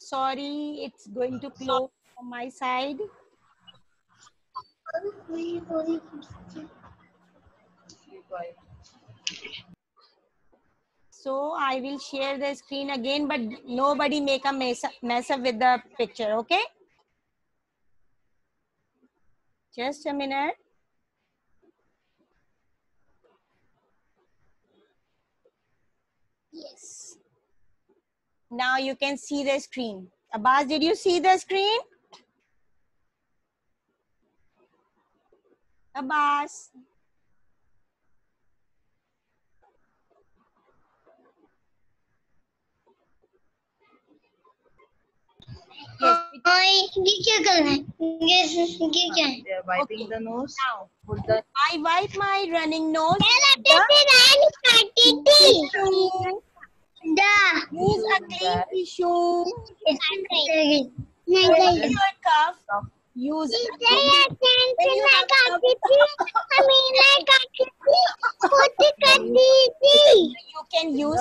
Sorry, it's going to close from my side. So I will share the screen again, but nobody make a mess up with the picture, okay? Just a minute. Yes. Now you can see the screen. Abbas, did you see the screen? Abbas. Yes. They are wiping the nose. Now, Put the I wipe my running nose. Use a clean tissue. When you are cough, use a when you have a you can use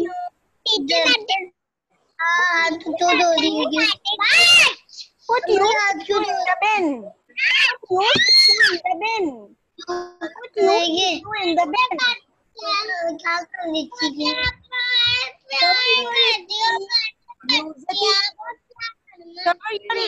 put you in the bin. Put you in the bin. Put you in the bin. Cover your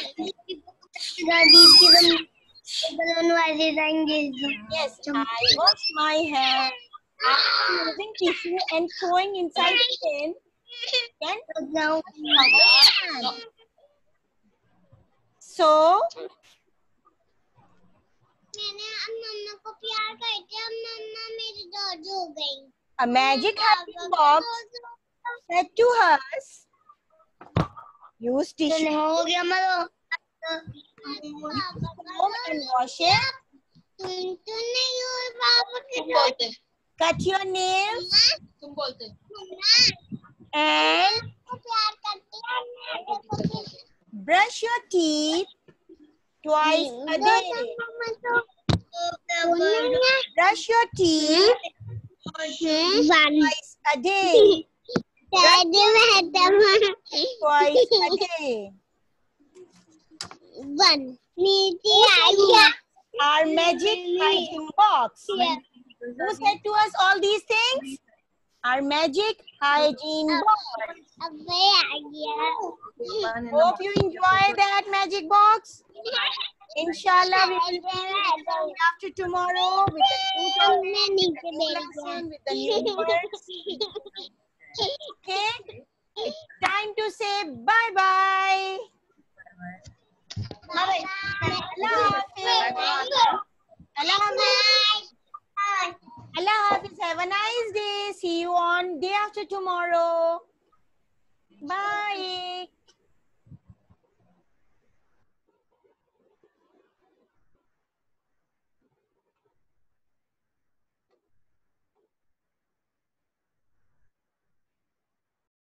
Yes, I wash my hands after using tissue and throwing inside the bin. Then so a magic hygiene box said to us, use tissue, comb and wash it, cut your nails, and brush your teeth twice a day. Brush your teeth twice a day. Twice a day. Our magic hygiene box. Who said to us all these things? Our magic hygiene box. Hope you enjoy that magic box. Inshallah, we will meet after tomorrow with a new topic, with a new lesson, with the new words. Okay? It's time to say bye-bye. Allah Hafiz. Allah Hafiz. Have a nice day. See you on day after tomorrow. Bye.